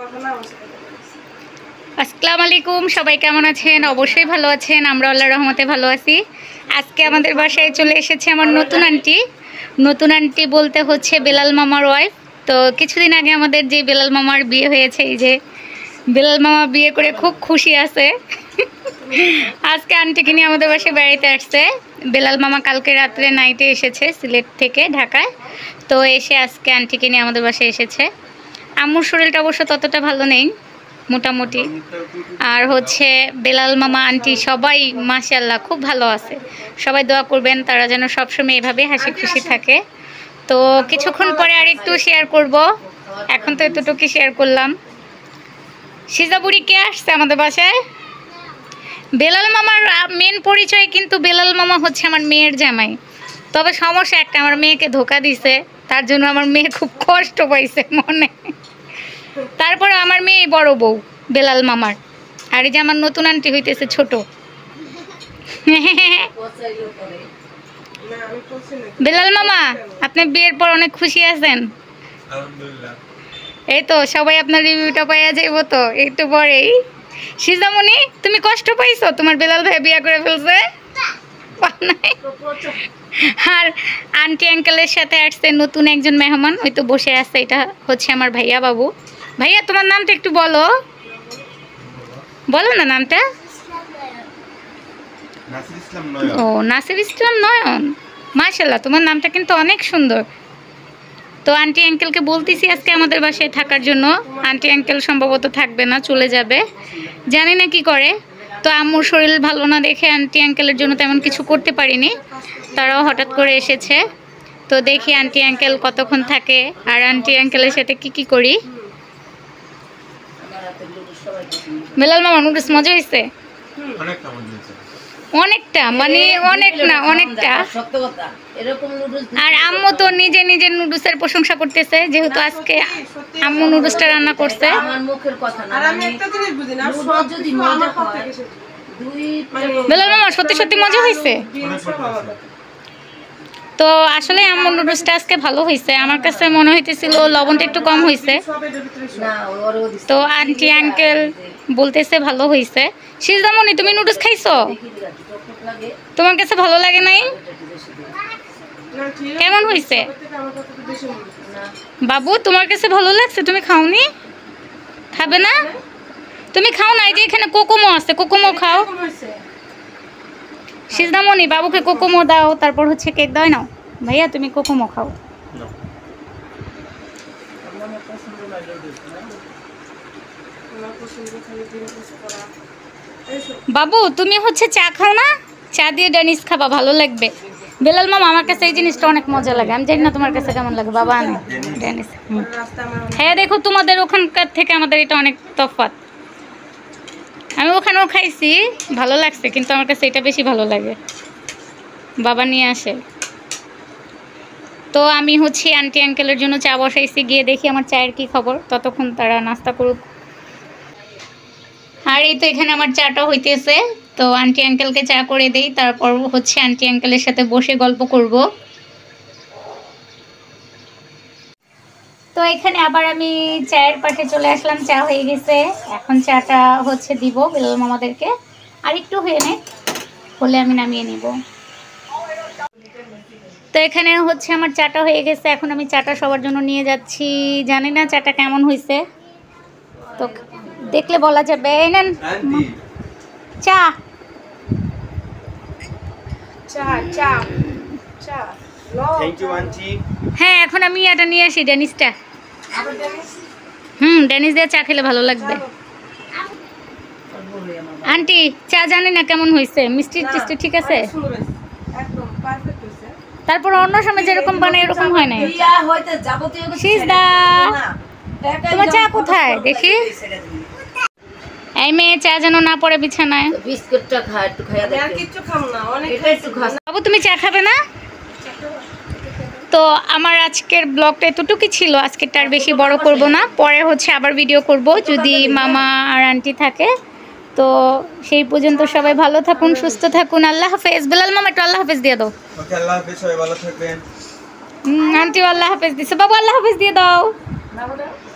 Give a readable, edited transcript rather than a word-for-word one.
আসসালামু আলাইকুম, সবাই কেমন আছেন? অবশ্যই ভালো আছেন, আমরা আল্লাহর রহমতে ভালো আছি। আজকে আমাদের বাসায় চলে এসেছে আমার নতুন আন্টি বলতে হচ্ছে বেলাল মামার ওয়াইফ। তো কিছুদিন আগে আমাদের যে বেলাল মামার বিয়ে হয়েছে, এই যে বেলাল মামা বিয়ে করে খুব খুশি আছে। আজকে আন্টিকে নিয়ে আমাদের বাসায় বেড়াইতে আসছে। বেলাল মামা কালকে রাত্রে নাইটে এসেছে সিলেট থেকে ঢাকায়, তো এসে আজকে আন্টিকে নিয়ে আমাদের বাসায় এসেছে। আম্মুর শরীরটা অবশ্য ততটা ভালো নেই, মোটামুটি। আর হচ্ছে বেলাল মামা আন্টি সবাই মাশাআল্লাহ খুব ভালো আছে। সবাই দোয়া করবেন তারা যেন সবসময় এভাবে হাসি খুশি থাকে। তো কিছুক্ষণ পরে আর একটু শেয়ার করব, এখন তো এতটুকু শেয়ার করলাম। সিজাবুড়ি কে আসছে আমাদের বাসায়? বেলাল মামার মেন পরিচয়, কিন্তু বেলাল মামা হচ্ছে আমার মেয়ের জামাই। তবে সমস্যা একটা, আমার মেয়েকে ধোকা দিছে, তার জন্য আমার মেয়ে খুব কষ্ট পাইছে মনে। তারপরে আমার মেয়ে বড় বউ বেলাল মামার, আর এই যে আমার নতুন আন্টি হইতেছে ছোট। বেলাল মামা, আপনি বিয়ের পর অনেক খুশি আছেন? এই তো সবাই আপনার রিভিউটা পাইয়া যাইব তো একটু পরেই। সিজামণি, তুমি কষ্ট পাইছো? তোমার বেলাল ভাই বিয়ে করে ফেলছে। আর আন্টি আঙ্কেলের সাথে আসছে নতুন একজন মেহমান, ওই তো বসে আছে, এটা হচ্ছে আমার ভাইয়া বাবু। ভাইয়া, তোমার নামটা একটু বলো না নামটা। ও, নাসির ইসলাম নয়ন। মাশাআল্লাহ, তোমার নামটা কিন্তু অনেক সুন্দর। তো আন্টি আঙ্কেলকে বলতেছি আজকে আমাদের বাসায় থাকার জন্য। আন্টি আঙ্কেল সম্ভবত থাকবে না, চলে যাবে, জানি না কি করে। তো আম্মুর শরীর ভালো না দেখে আন্টি আঙ্কেলের জন্য তেমন কিছু করতে পারিনি, তারাও হঠাৎ করে এসেছে। তো দেখি আন্টি আঙ্কেল কতক্ষণ থাকে আর আন্টি আঙ্কেলের সাথে কি করি। বেলাল মামা, নুডলস মজা হয়েছে? অনেকটা, মানে অনেক না, অনেকটা। আর আম্মু তো নিজে নুডলসের প্রশংসা করতেছে, যেহেতু আজকে আম্মু নুডলসটা রান্না করছে। বেলাল মামা, সত্যি মজা হয়েছে তো। আসলে আম্মু নুডলসটা আজকে ভালো হয়েছে, আমার কাছে মনে হইতেছিল লবণটা একটু কম হয়েছে। তো আন্টি আঙ্কেল বলতেছে ভালো হয়েছে। সিজামণি, তুমি নুডলস খাইছো? তোমার কাছে ভালো লাগে নাই? কেমন হয়েছে বাবু? তোমার কাছে ভালো লাগছে? তুমি খাওনি? খাবে না? তুমি খাও না, এই যে এখানে কোকোমো আছে, কোকোমো খাও। সিজদামণি, বাবুকে কোকোমো দাও, তারপর হচ্ছে কেক দাও। নাও ভাইয়া, তুমি কোকোমো খাও। বাবু, তুমি হচ্ছে চা খাও না? চা দিয়ে ড্যানিশ খাবা, ভালো লাগবে। বেলাল মামা, আমার কাছে এই জিনিসটা অনেক মজা লাগে, আমি জানি না তোমার কাছে কেমন লাগে। বাবা আনে ড্যানিশ। হ্যাঁ, দেখো তোমাদের ওখানকার থেকে আমাদের এটা অনেক তফাৎ। আমি ওখানেও খাইছি, ভালো লাগছে, কিন্তু আমার কাছে এটা বেশি ভালো লাগে। বাবা নিয়ে আসে। তো আমি হচ্ছে আন্টি আঙ্কেলের জন্য চা বসাইছি, গিয়ে দেখি আমার চায়ের কি খবর, ততক্ষণ তারা নাস্তা করুক। আর এই তো এখানে আমার চাটা হইতেছে, তো আন্টি আঙ্কেলকে চা করে দেই, তারপর হচ্ছে আন্টি আঙ্কেলের সাথে বসে গল্প করব। তো এখানে আবার আমি চায়ের পাশে চলে আসলাম, চা হয়ে গেছে। এখন চাটা হচ্ছে দিব বেলাল মামাদেরকে, আর একটু হলে আমি নামিয়ে নিব। তো এখানে হচ্ছে আমার চাটা হয়ে গেছে, এখন আমি চাটা সবার জন্য নিয়ে যাচ্ছি। জানি না চাটা কেমন হয়েছে, তো দেখলে বলা যাবে। নেন চা। হ্যাঁ, এখন আমি এটা নিয়ে আসি, ড্যানিশটা। ড্যানিশ দিয়ে চা খেলে ভালো লাগবে। আন্টি, চা জানি না কেমন হয়েছে, মিষ্টি টিষ্টি ঠিক আছে? তারপর অন্য সময় যেরকম বানায় এরকম হয় না। সিজদা, তোমার চা কোথায় দেখি? এই মেয়ে চা যেন না পড়ে বিছানায়। বাবু, তুমি চা খাবে না? তো আমার আজকের ব্লগটা এতটুকুই ছিল, আজকেরটা আর বেশি বড় করব না, পরে হচ্ছে আবার ভিডিও করব যদি মামা আর আন্টি থাকে। তো সেই পর্যন্ত সবাই ভালো থাকুন, সুস্থ থাকুন। আল্লাহ হাফেজ। বেলাল মামা, একটু আল্লাহ হাফেজ দিয়ে দাও। ওকে, আল্লাহ হাফেজ, সবাই ভালো থাকবেন। আন্টি আল্লাহ হাফেজ দিছে, বাবু আল্লাহ হাফেজ দিয়ে দাও।